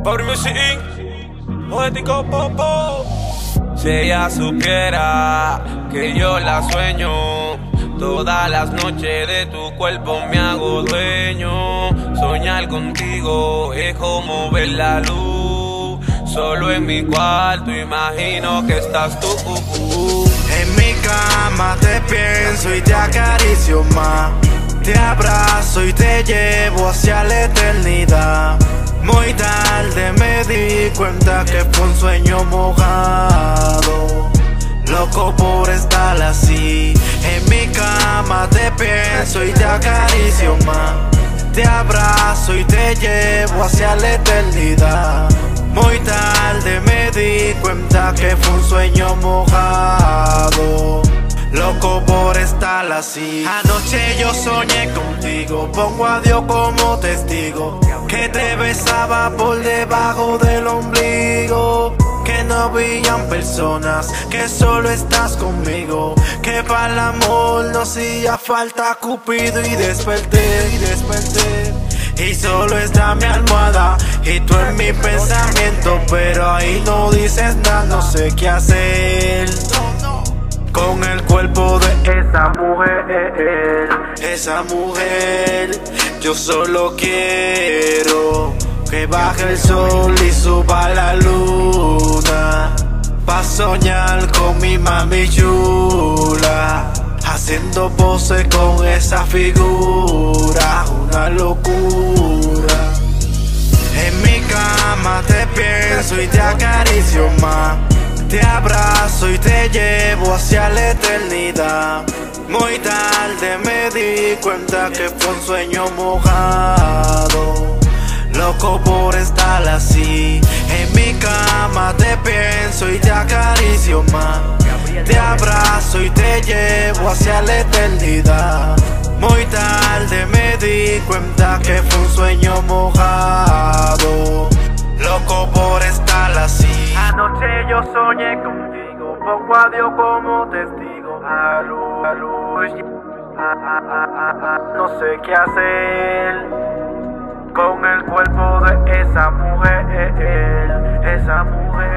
Power Music Inc. Poético Popo. Si ella supiera que yo la sueño, todas las noches de tu cuerpo me hago dueño. Soñar contigo es como ver la luz. Solo en mi cuarto imagino que estás tú. En mi cama te pienso y te acaricio más. Te abrazo y te llevo hacia la eternidad. Muy tarde me di cuenta que fue un sueño mojado. Loco por estar así. En mi cama te pienso y te acaricio más. Te abrazo y te llevo hacia la eternidad. Muy tarde me di cuenta que fue un sueño mojado. Loco por estar así. Anoche yo soñé contigo, pongo a Dios como testigo, que te besaba por debajo del ombligo. Que no habían personas, que solo estás conmigo. Que para el amor no hacía falta Cupido. Y desperté, y solo está mi almohada y tú en mi pensamiento. Pero ahí no dices nada, no sé qué hacer con el cuerpo de esa mujer. Esa mujer, yo solo quiero que baje el sol y suba la luna, pa' soñar con mi mami chula, haciendo pose con esa figura, una locura. En mi cama te pienso y te acaricio más. Te abrazo y te llevo hacia la eternidad. Muy tarde me di cuenta que fue un sueño mojado. Loco por estar así. En mi cama te pienso y te acaricio más. Te abrazo y te llevo hacia la eternidad. Muy tarde me di cuenta que fue un sueño mojado. Loco por estar así. Anoche yo soñé contigo, pongo a Dios como testigo. A luz, no sé qué hacer con el cuerpo de esa mujer. Esa mujer.